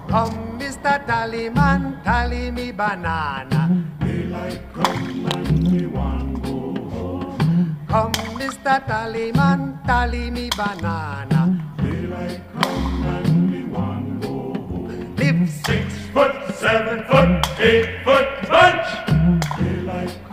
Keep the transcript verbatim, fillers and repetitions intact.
Come, Mister Tallyman, tally me banana. Daylight come and me want go home. Come, Mister Tallyman, tally me banana. Daylight come and me want go home. Live Six foot, seven foot, eight foot bunch.